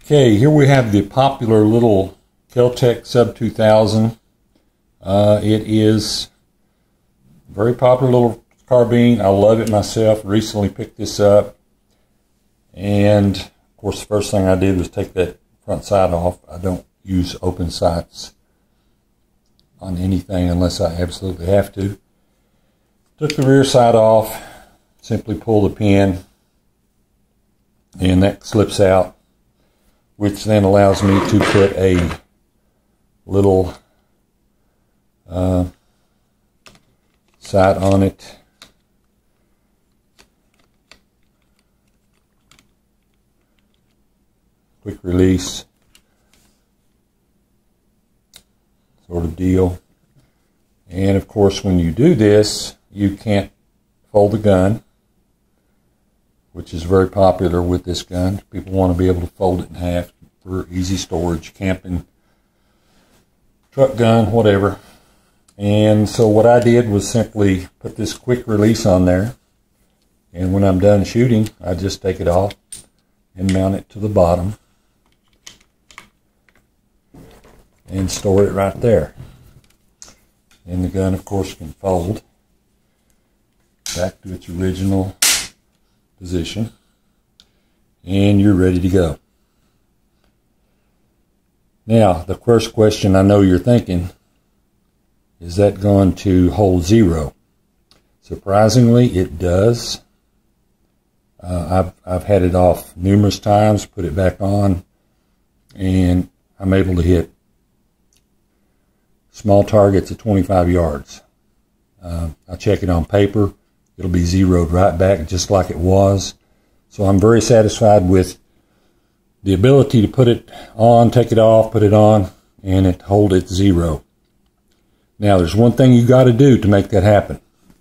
Okay, here we have the popular little Kel-Tec Sub 2000. It is a very popular little carbine. I love it myself. Recently picked this up. And, of course, the first thing I did was take that front sight off. I don't use open sights on anything unless I absolutely have to. Took the rear sight off. Simply pull the pin. And that slips out, which then allows me to put a little sight on it. Quick release sort of deal. And of course, when you do this, you can't fold the gun, which is very popular with this gun. People want to be able to fold it in half for easy storage, camping, truck gun, whatever. And so what I did was simply put this quick release on there. And when I'm done shooting, I just take it off and mount it to the bottom and store it right there. And the gun, of course, can fold back to its original position, and you're ready to go. Now, the first question I know you're thinking, is that going to hold zero? Surprisingly, it does. I've had it off numerous times, put it back on, and I'm able to hit small targets at 25 yards. I check it on paper. It'll be zeroed right back just like it was. So I'm very satisfied with the ability to put it on, take it off, put it on, and it hold its zero. Now, there's one thing you got to do to make that happen.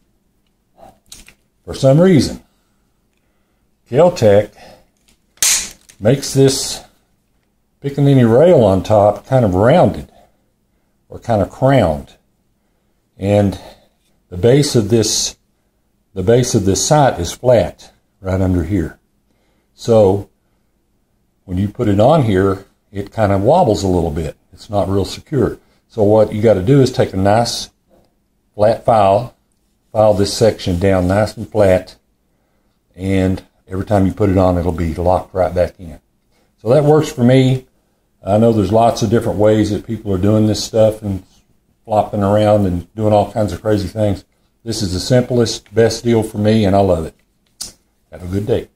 For some reason, Kel-Tec makes this piccaninny rail on top kind of rounded or kind of crowned, and the base of this sight is flat right under here. So when you put it on here, it kind of wobbles a little bit. It's not real secure. So what you got to do is take a nice flat file this section down nice and flat, and every time you put it on, it'll be locked right back in. So that works for me. I know there's lots of different ways that people are doing this stuff and flopping around and doing all kinds of crazy things. This is the simplest, best deal for me, and I love it. Have a good day.